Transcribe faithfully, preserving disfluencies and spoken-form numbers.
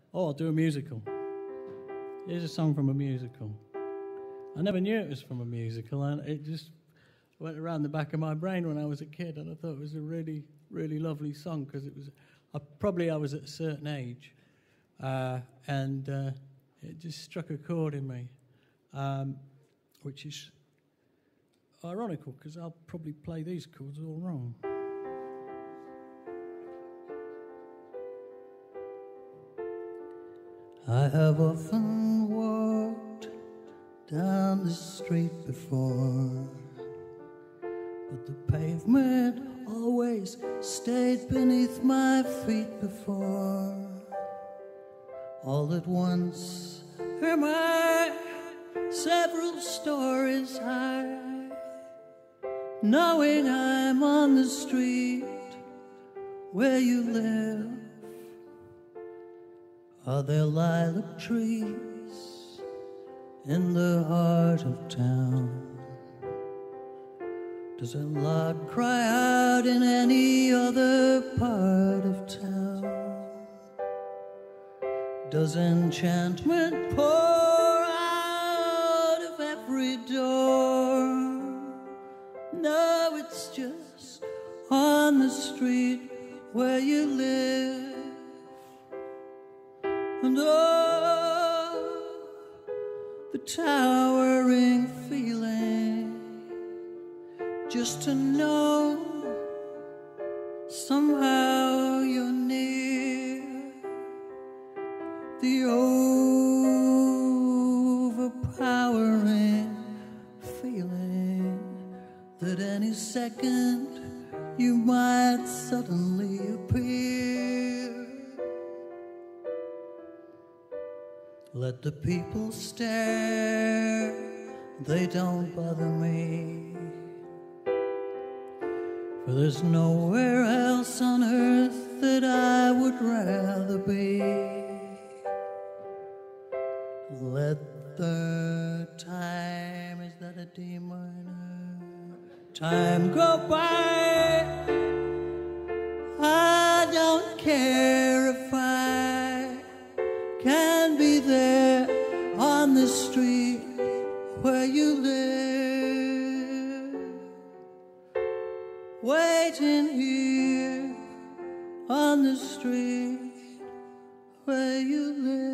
Oh, I'll do a musical. Here's a song from a musical. I never knew it was from a musical, and it just went around the back of my brain when I was a kid, and I thought it was a really, really lovely song because it was. I, probably I was at a certain age, uh, and uh, it just struck a chord in me, um, which is ironical because I'll probably play these chords all wrong. I have often walked down the street before, but the pavement always stayed beneath my feet before. All at once am I several stories high, knowing I'm on the street where you live. Are there lilac trees in the heart of town? Does a lark cry out in any other part of town? Does enchantment pour out of every door? No, it's just on the street where you live. And oh, the towering feeling just to know somehow you're near, the overpowering feeling that any second you might suddenly appear. Let the people stare, they don't bother me, for there's nowhere else on earth that I would rather be. Let the time, is that a D minor? Time go by, I don't care if I can be there on the street where you live, waiting here on the street where you live.